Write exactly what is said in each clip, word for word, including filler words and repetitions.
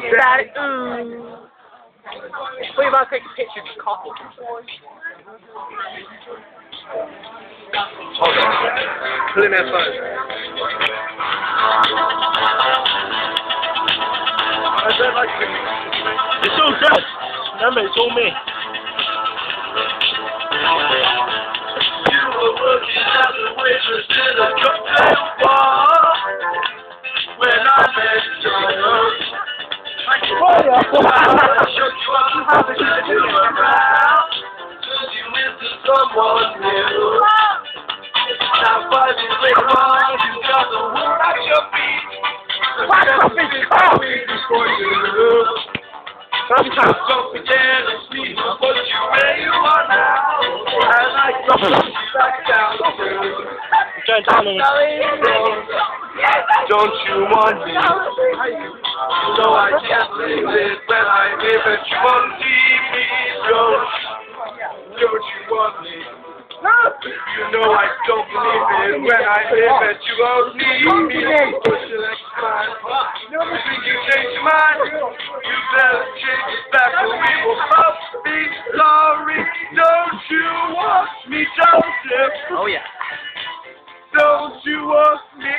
Daddy, ooh. What about take a picture of your coffee? Hold on. Put in that phone. I don't like it. It's all good. Remember, it's all me. You were working as a waitress in a cocktail bar when I met you. I showed you up to have a good around. Turned you into someone new. Now five years later on, you got the world at your feet. What up, it's cold! Before you sometimes don't forget to see what you where you are now. And I don't back down to Going down on it. don't you want me? You know I can't believe it when I hear that you won't see me. Don't, don't you want me? You know I don't believe it when I hear that you won't need me. But you like mine. You think you changed your mind? You better change it back or we will both be sorry. Don't you want me, Joseph? Oh, yeah. Don't you want me?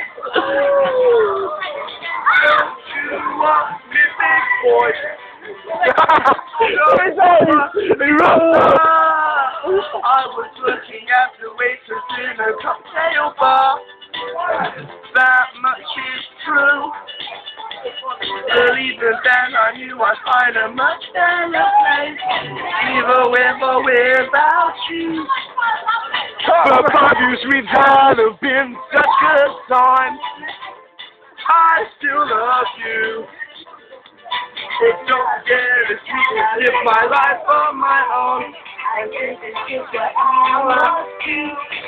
Don't you want me, big boy? Don't you want me? I was looking at the waitress in a cocktail bar. That much is true. But even then I knew I'd find a much better place, either with or without you. For five years we've had have been such good times. I still love you. But don't get it, you can live my life on my own. I think it's just what I want you.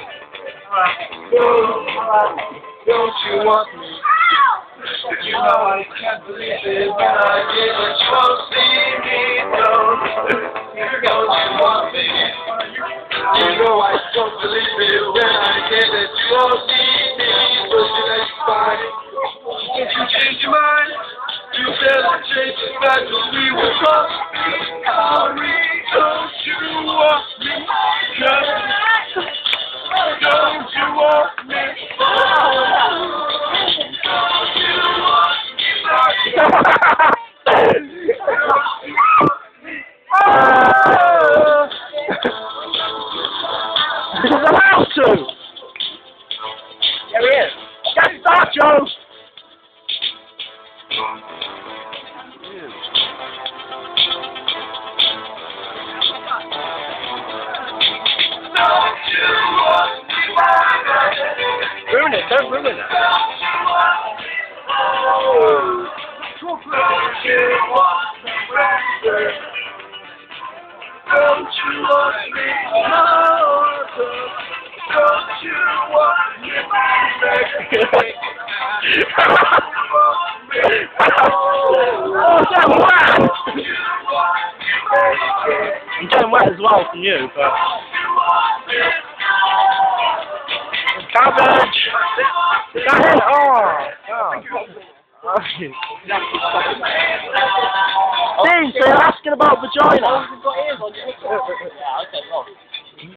Don't, don't you want me? You know I can't believe it when I get it. You won't see me, don't, don't you want me? You know I don't believe it when I get it. You won't see me, but you know it's fine. If you change your mind, you better change it back or we will cross. Sorry, don't you want me? Don't you want me? Don't you want me? Because I'm out to! There he is. Get start, Joe! Ruin it, don't ruin it. Don't you want me? Don't you want me? Oh, I'm wet! I'm getting wet as well from you, but... Cabbage! Is that it? Oh! Oh. Dean, so you're asking about vagina? Yeah, okay, well.